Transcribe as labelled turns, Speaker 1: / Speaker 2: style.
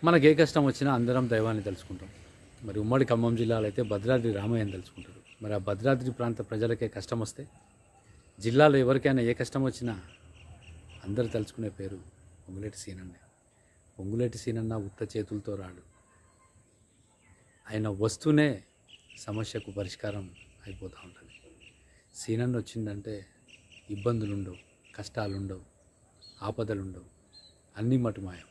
Speaker 1: మనకు ఏ కష్టం వచ్చినా అందరం దైవాన్ని తెలుసుకుంటాం. మరి ఉమ్మడి ఖమ్మం జిల్లాలో అయితే భద్రాద్రి రామయ్యని తెలుసుకుంటారు. మరి ఆ భద్రాద్రి ప్రాంత ప్రజలకే కష్టం వస్తే, జిల్లాలో ఎవరికైనా ఏ కష్టం వచ్చినా అందరు తలుచుకునే పేరు పొంగులేటి సీనన్న. పొంగులేటి సీనన్న ఉత్త చేతులతో రాడు. ఆయన వస్తూనే సమస్యకు పరిష్కారం అయిపోతూ ఉంటుంది. సీనన్న వచ్చిందంటే ఇబ్బందులు ఉండవు, కష్టాలు ఉండవు, ఆపదలు ఉండవు, అన్నీ మటుమాయం.